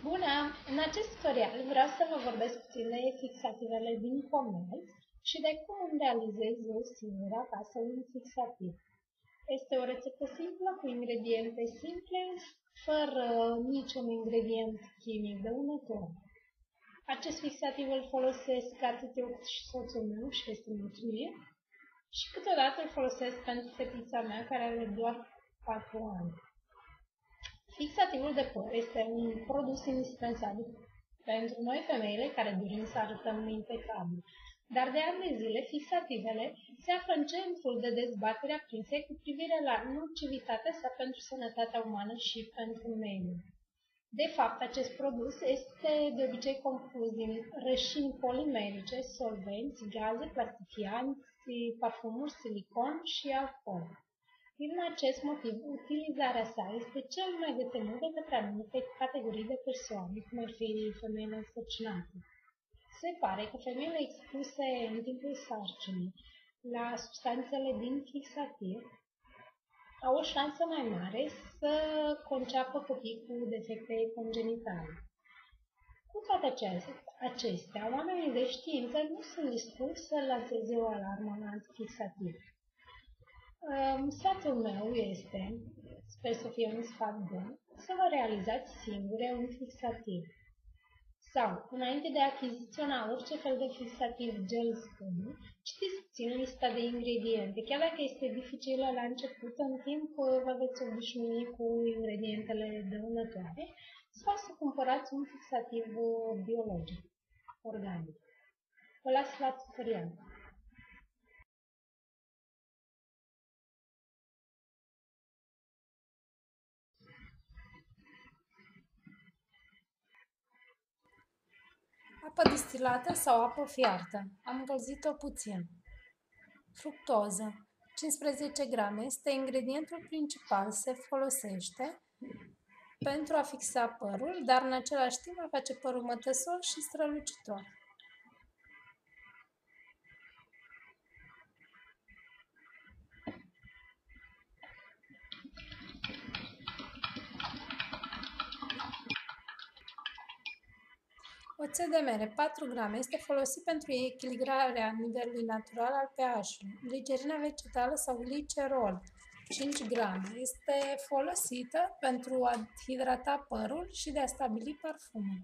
Bună! În acest tutorial vreau să vă vorbesc puțin de fixativele din comerț și de cum îmi realizez eu singur acasă un fixativ. Este o rețetă simplă cu ingrediente simple, fără niciun ingredient chimic dăunător. Acest fixativ îl folosesc atât eu cât și soțul meu și este mulțumit și câteodată îl folosesc pentru fetița mea care are doar 4 ani. Fixativul de păr este un produs indispensabil pentru noi femeile care dorim să arătăm impecabil. Dar de ani de zile, fixativele se află în centrul de dezbatere aprinse cu privire la nocivitatea sa pentru sănătatea umană și pentru mediu. De fapt, acest produs este de obicei compus din rășini polimerice, solvenți, gaze, plastifianți, parfumuri, silicon și alcool. Din acest motiv, utilizarea sa este cel mai de temut de către anumite categorii de persoane, cum ar fi femeile însărcinate. Se pare că femeile expuse în timpul sarcinii la substanțele din fixativ au o șansă mai mare să conceapă copii cu defecte congenitale. Cu toate acestea, oamenii de știință nu sunt dispuși să lanseze o alarmă în antifixativ. Sfatul meu este, sper să fie un sfat bun, să vă realizați singure un fixativ. Sau, înainte de a achiziționa orice fel de fixativ gel spumă, citiți puțin lista de ingrediente. Chiar dacă este dificilă la început, în timp vă veți obișnui cu ingredientele dăunătoare sau să cumpărați un fixativ biologic, organic. Vă las la tutorial. Apă distilată sau apă fiartă. Am încălzit-o puțin. Fructoză. 15 grame este ingredientul principal. Se folosește pentru a fixa părul, dar în același timp a face părul mătăsor și strălucitor. Oțet de mere, 4 grame, este folosit pentru echilibrarea nivelului natural al pH-ului. Glicerina vegetală sau glicerol, 5 grame, este folosită pentru a hidrata părul și de a stabili parfumul.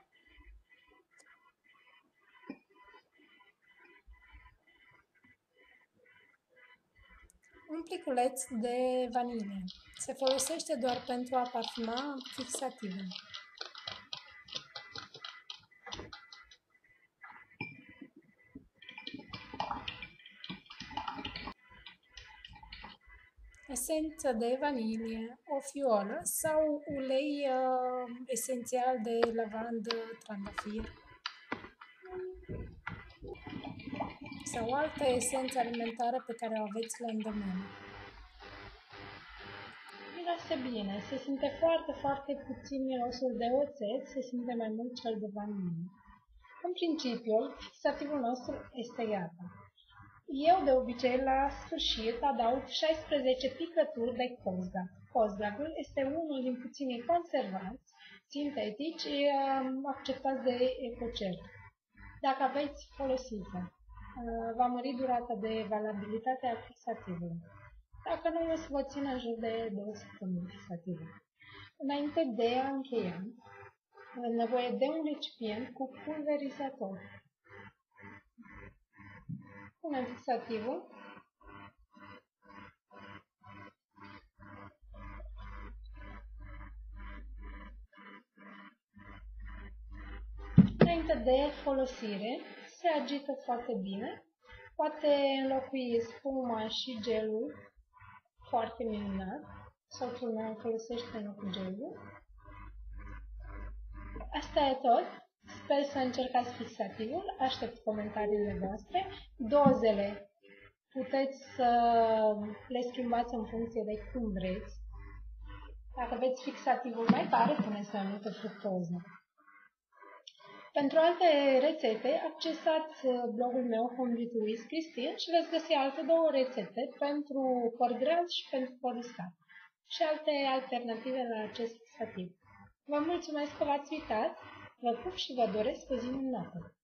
Un pliculeț de vanilie. Se folosește doar pentru a parfuma fixativul. Esență de vanilie, o fiolă sau ulei esențial de lavandă, trandafir sau altă esență alimentară pe care o aveți la îndemână. Miroase bine, se simte foarte puțin mirosul de oțet, se simte mai mult cel de vanilie. În principiu, fixativul nostru este gata. Eu, de obicei, la sfârșit adaug 16 picături de cosgac. Cosgacul este unul din puținii conservanți sintetici acceptați de EcoCert. Dacă aveți, folosiți-o. Va mări durata de valabilitate a fixativului. Dacă nu, o să vă țin în jur de 2 săptămâni fixativul. Înainte de a încheia, avem nevoie de un recipient cu pulverizator. Punem fixativul. Înainte de folosire, se agită foarte bine. Poate înlocui spuma și gelul, foarte minunat. Soțul meu folosește în locul gelul. Asta e tot. Sper să încercați fixativul. Aștept comentariile voastre. Dozele puteți să le schimbați în funcție de cum vreți. Dacă aveți fixativul mai tare, puneți mai multă fructoză. Pentru alte rețete, accesați blogul meu Home Beauty with Christine și veți găsi alte 2 rețete pentru păr gras și pentru păr uscat și alte alternative la acest fixativ. Vă mulțumesc că v-ați uitat, vă pup și vă doresc o zi minunată!